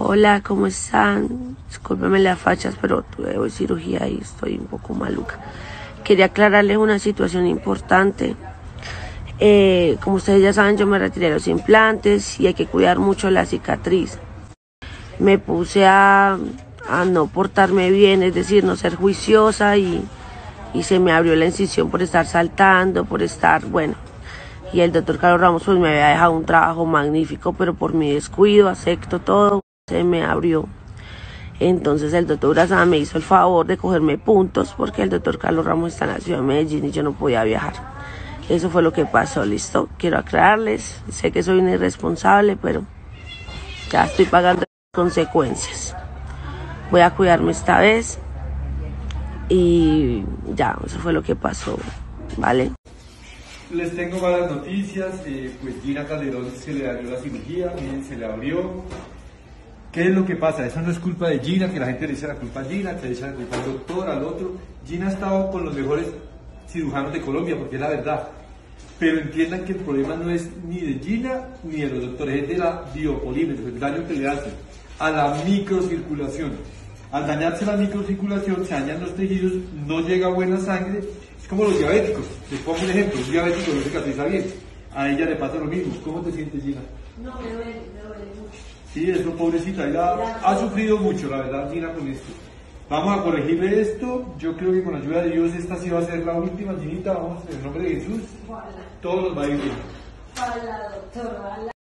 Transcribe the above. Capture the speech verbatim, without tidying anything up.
Hola, ¿cómo están? Discúlpenme las fachas, pero tuve hoy cirugía y estoy un poco maluca. Quería aclararles una situación importante. Eh, como ustedes ya saben, yo me retiré los implantes y hay que cuidar mucho la cicatriz. Me puse a, a no portarme bien, es decir, no ser juiciosa y, y se me abrió la incisión por estar saltando, por estar, bueno. Y el doctor Carlos Ramos pues me había dejado un trabajo magnífico, pero por mi descuido, acepto todo, se me abrió. Entonces el doctor Urazada me hizo el favor de cogerme puntos porque el doctor Carlos Ramos está en la ciudad de Medellín y yo no podía viajar. Eso fue lo que pasó, listo. Quiero aclararles, sé que soy una irresponsable, pero ya estoy pagando las consecuencias. Voy a cuidarme esta vez y ya, eso fue lo que pasó, ¿vale? Les tengo malas noticias, eh, pues Gina Calderón se le dañó la cirugía, miren, se le abrió. ¿Qué es lo que pasa? Eso no es culpa de Gina, que la gente le dice la culpa a Gina, que le dice la culpa al doctor, al otro. Gina ha estado con los mejores cirujanos de Colombia, porque es la verdad. Pero entiendan que el problema no es ni de Gina ni de los doctores, es de la biopolímeros, el daño que le hacen a la microcirculación. Al dañarse la microcirculación, se dañan los tejidos, no llega buena sangre. Es como los diabéticos. Les pongo un ejemplo, un diabético no cicatriza bien. A ella le pasa lo mismo. ¿Cómo te sientes, Gina? No, me duele, me duele mucho. Sí, eso, pobrecita, ella ha sufrido mucho, la verdad, Gina, con esto. Vamos a corregirle esto. Yo creo que con la ayuda de Dios esta sí va a ser la última, Ginita. Vamos, en el nombre de Jesús. Ojalá. Todo nos va a ir bien. Ojalá, doctor, ojalá.